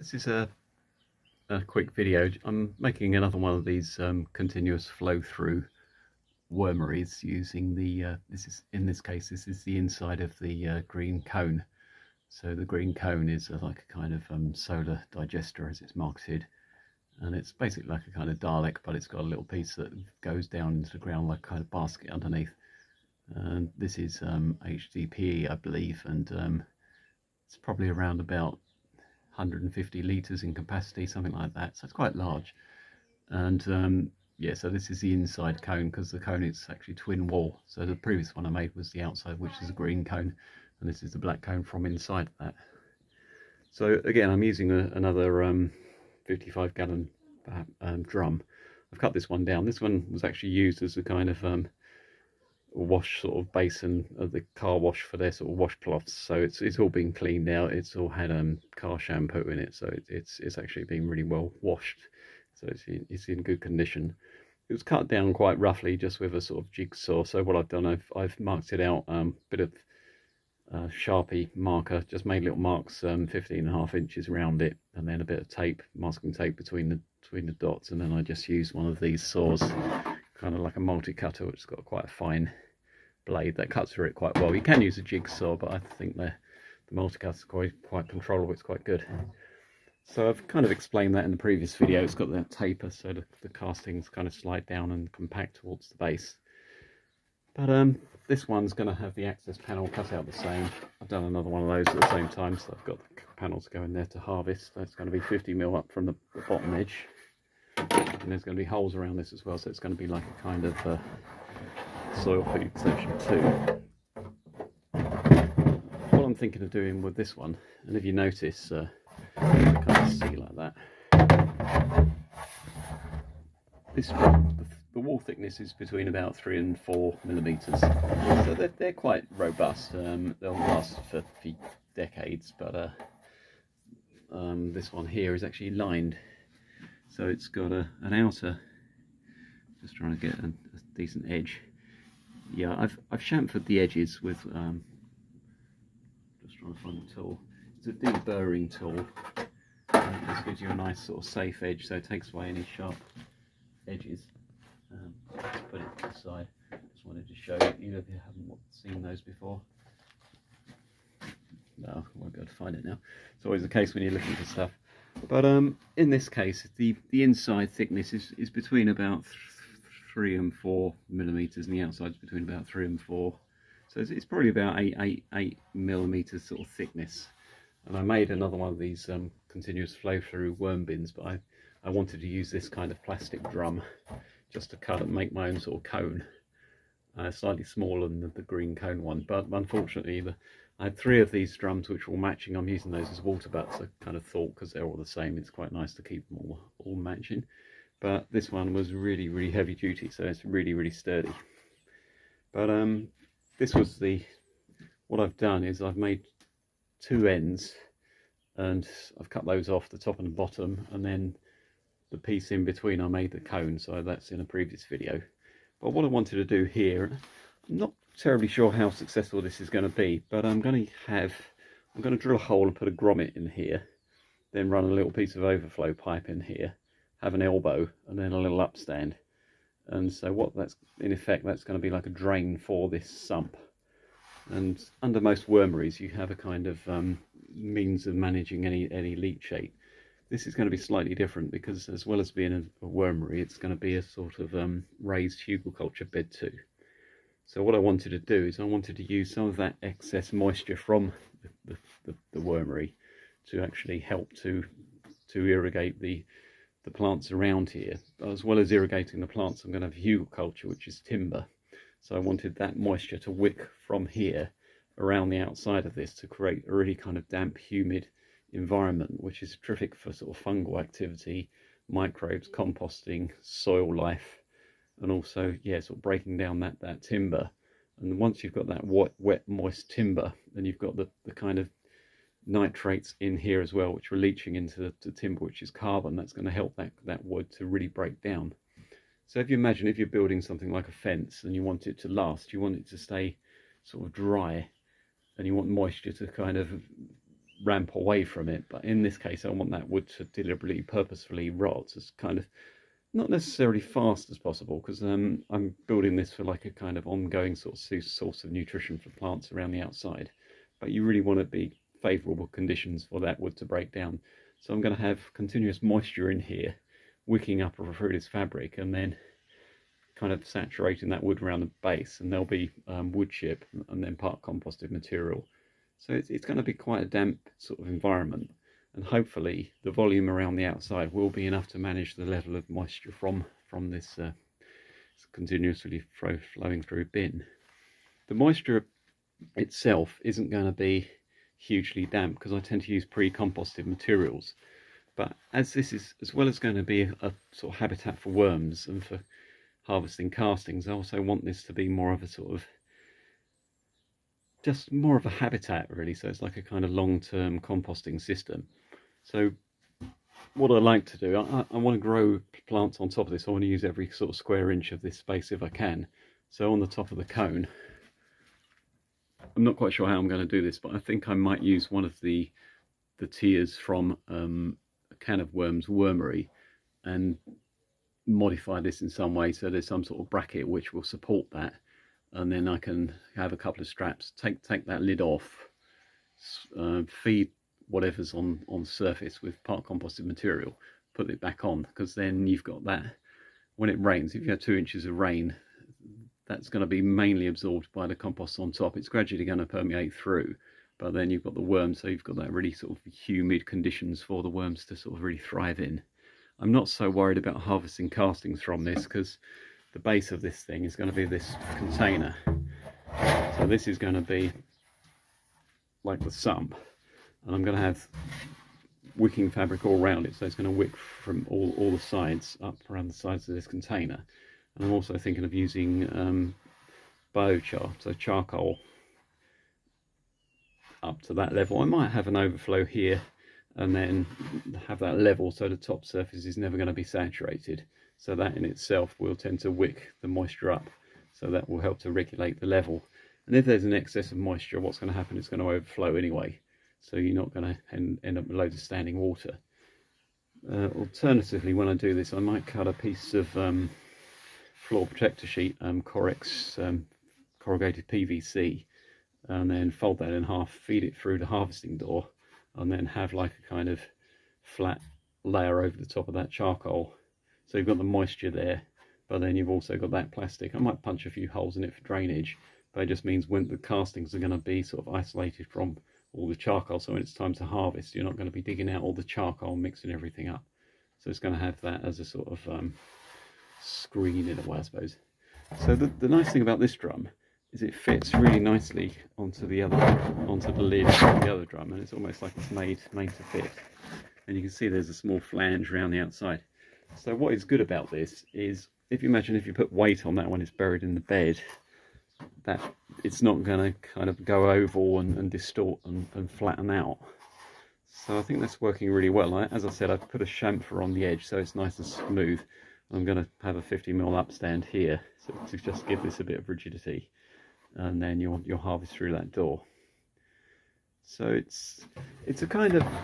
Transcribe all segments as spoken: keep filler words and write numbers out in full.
This is a, a quick video. I'm making another one of these um, continuous flow through wormeries using the, uh, this is in this case, this is the inside of the uh, green cone. So the green cone is uh, like a kind of um, solar digester as it's marketed. And it's basically like a kind of Dalek, but it's got a little piece that goes down into the ground like a kind of basket underneath. And this is um, H D P E, I believe, and um, it's probably around about one hundred fifty litres in capacity, something like that. So it's quite large. And um, yeah, so this is the inside cone, because the cone is actually twin wall. So the previous one I made was the outside, which is a green cone, and this is the black cone from inside that. So again, I'm using a, another um, fifty-five gallon um, drum. I've cut this one down. This one was actually used as a kind of um, wash sort of basin of the car wash for their sort of washcloths. So it's it's all been cleaned out. It's all had um car shampoo in it, so it, it's it's actually been really well washed. So it's in, it's in good condition. It was cut down quite roughly, just with a sort of jigsaw. So what I've done, I've I've marked it out, um bit of uh, Sharpie marker, just made little marks, um, fifteen and a half inches around it, and then a bit of tape, masking tape between the between the dots, and then I just used one of these saws, kind of like a multi-cutter, which has got quite a fine blade that cuts through it quite well. You can use a jigsaw, but I think the, the multi-cutter is quite, quite controllable, it's quite good. So I've kind of explained that in the previous video. It's got that taper, so the, the castings kind of slide down and compact towards the base. But um, this one's going to have the access panel cut out the same. I've done another one of those at the same time, so I've got the panels going there to harvest. That's going to be fifty mil up from the, the bottom edge. And there's going to be holes around this as well, so it's going to be like a kind of uh, soil food section too. What I'm thinking of doing with this one, and if you notice, uh, you can't see like that. This one, the, the wall thickness is between about three and four millimeters, so they're, they're quite robust. Um, they'll last for, for decades, but uh, um, this one here is actually lined. So it's got a, an outer, just trying to get a, a decent edge. Yeah, I've, I've chamfered the edges with, um, just trying to find the tool. It's a deburring tool. Uh, this gives you a nice sort of safe edge, so it takes away any sharp edges. Um, let's put it to the side. Just wanted to show you if you haven't seen those before. No, I won't be able to find it now. It's always the case when you're looking for stuff. But um, in this case, the, the inside thickness is, is between about th three and four millimeters, and the outside's between about three and four. So it's, it's probably about eight, eight, eight millimeters sort of thickness. And I made another one of these um, continuous flow through worm bins, but I, I wanted to use this kind of plastic drum just to cut and make my own sort of cone. Uh, slightly smaller than the, the green cone one, but unfortunately the, I had three of these drums which were all matching. I'm using those as water butts. I kind of thought, because they're all the same, it's quite nice to keep them all, all matching. But this one was really, really heavy duty, so it's really, really sturdy. But um, this was the, what I've done is I've made two ends, and I've cut those off, the top and the bottom, and then the piece in between I made the cone, so that's in a previous video. But what I wanted to do here, I'm not terribly sure how successful this is going to be, but I'm going to have, I'm going to drill a hole and put a grommet in here, then run a little piece of overflow pipe in here, have an elbow, and then a little upstand. And so what that's, in effect, that's going to be like a drain for this sump. And under most wormeries, you have a kind of um, means of managing any, any leachate. This is going to be slightly different, because as well as being a, a wormery, it's going to be a sort of um, raised hugelkultur bed too. So what I wanted to do is I wanted to use some of that excess moisture from the, the, the wormery to actually help to to irrigate the the plants around here. As well as irrigating the plants, I'm going to have hugelkultur, which is timber. So I wanted that moisture to wick from here around the outside of this to create a really kind of damp, humid environment, which is terrific for sort of fungal activity, microbes, composting, soil life, and also, yeah, sort of breaking down that that timber. And once you've got that wet, wet moist timber, then you've got the, the kind of nitrates in here as well, which are leaching into the, the timber, which is carbon. That's going to help that, that wood to really break down. So if you imagine if you're building something like a fence and you want it to last, you want it to stay sort of dry, and you want moisture to kind of ramp away from it. But in this case, I want that wood to deliberately, purposefully rot as kind of not necessarily fast as possible, because um, I'm building this for like a kind of ongoing sort of source of nutrition for plants around the outside. But you really want to be favourable conditions for that wood to break down. So I'm going to have continuous moisture in here, wicking up through this fabric, and then kind of saturating that wood around the base, and there'll be um, wood chip and then part composted material. So it's, it's going to be quite a damp sort of environment, and hopefully the volume around the outside will be enough to manage the level of moisture from from this uh, continuously flow, flowing through bin. The moisture itself isn't going to be hugely damp because I tend to use pre-composted materials, but as this is, as well as going to be a, a sort of habitat for worms and for harvesting castings, I also want this to be more of a sort of just more of a habitat really, so it's like a kind of long-term composting system. So what I like to do, I, I want to grow plants on top of this. I want to use every sort of square inch of this space if I can. So on the top of the cone, I'm not quite sure how I'm going to do this, but I think I might use one of the the tiers from um, a can of worms, Wormery, and modify this in some way so there's some sort of bracket which will support that, and then I can have a couple of straps, take take that lid off, uh, feed whatever's on on surface with part composted material, put it back on, because then you've got that when it rains. If you have two inches of rain, that's going to be mainly absorbed by the compost on top. It's gradually going to permeate through, but then you've got the worms, so you've got that really sort of humid conditions for the worms to sort of really thrive in. I'm not so worried about harvesting castings from this, because the base of this thing is going to be this container. So this is going to be like the sump, and I'm going to have wicking fabric all around it, so it's going to wick from all, all the sides up around the sides of this container. And I'm also thinking of using um, biochar, so charcoal, up to that level. I might have an overflow here and then have that level so the top surface is never going to be saturated. So that in itself will tend to wick the moisture up, so that will help to regulate the level. And if there's an excess of moisture, what's going to happen is it's going to overflow anyway, so you're not going to end, end up with loads of standing water. Uh, alternatively, when I do this, I might cut a piece of um, floor protector sheet, um, Corex um, corrugated P V C, and then fold that in half, feed it through the harvesting door, and then have like a kind of flat layer over the top of that charcoal. So you've got the moisture there, but then you've also got that plastic. I might punch a few holes in it for drainage, but it just means when the castings are going to be sort of isolated from all the charcoal, so when it's time to harvest, you're not going to be digging out all the charcoal and mixing everything up. So it's going to have that as a sort of um, screen in a way, I suppose. So the, the nice thing about this drum is it fits really nicely onto the other, onto the lid of the other drum, and it's almost like it's made made to fit. And you can see there's a small flange around the outside. So what is good about this is, if you imagine if you put weight on that when it's buried in the bed, that it's not going to kind of go oval and, and distort and, and flatten out. So I think that's working really well. I, as I said, I've put a chamfer on the edge so it's nice and smooth. I'm going to have a fifty mil upstand here, so to just give this a bit of rigidity, and then you'll you'll harvest through that door. So it's it's a kind of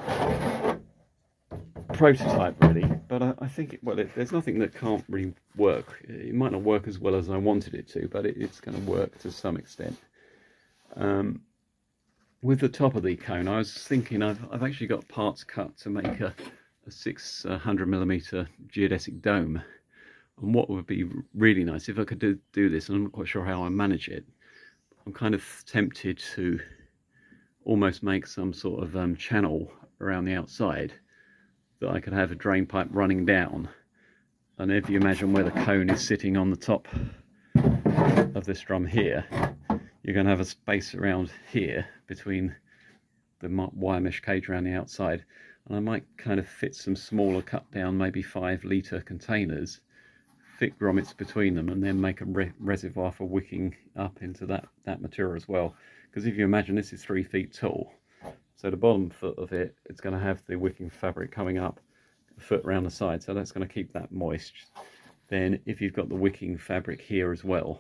prototype really, but I, I think it, well it, there's nothing that can't really work. It might not work as well as I wanted it to, but it, it's going to work to some extent. Um, with the top of the cone, I was thinking I've, I've actually got parts cut to make a, a six hundred millimeter geodesic dome, and what would be really nice if I could do, do this, and I'm not quite sure how I manage it, I'm kind of tempted to almost make some sort of um, channel around the outside that I could have a drain pipe running down, and if you imagine where the cone is sitting on the top of this drum here, you're going to have a space around here between the wire mesh cage around the outside, and I might kind of fit some smaller cut down, maybe five litre containers, thick grommets between them, and then make a re reservoir for wicking up into that, that material as well. Because if you imagine this is three feet tall, so the bottom foot of it, it's going to have the wicking fabric coming up a foot around the side, so that's going to keep that moist. Then if you've got the wicking fabric here as well,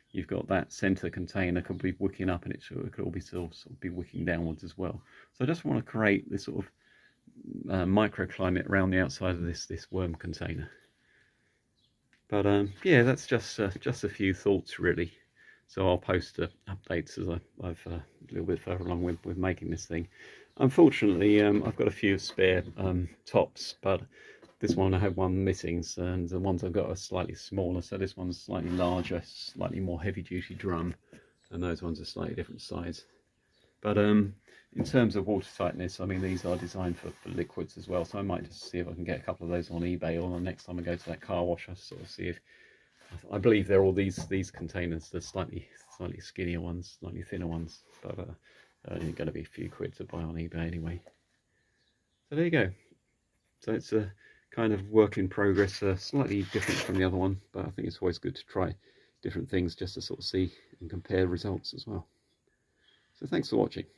you've got that center container could be wicking up, and it, should, it could all be sort of, sort of be wicking downwards as well. So I just want to create this sort of uh, microclimate around the outside of this this worm container. But um, yeah, that's just uh, just a few thoughts really. So I'll post uh, updates as I, I've uh, a little bit further along with, with making this thing. Unfortunately, um, I've got a few spare um, tops, but this one I had one missing, so, and the ones I've got are slightly smaller. So this one's slightly larger, slightly more heavy-duty drum, and those ones are slightly different size. But um, in terms of water tightness, I mean, these are designed for, for liquids as well. So I might just see if I can get a couple of those on eBay, or the next time I go to that car wash, I'll sort of see if. I believe they're all these these containers. They're slightly slightly skinnier ones, slightly thinner ones, but uh, only going to be a few quid to buy on eBay anyway. So there you go. So it's a kind of work in progress, uh, slightly different from the other one, but I think it's always good to try different things just to sort of see and compare results as well. So thanks for watching.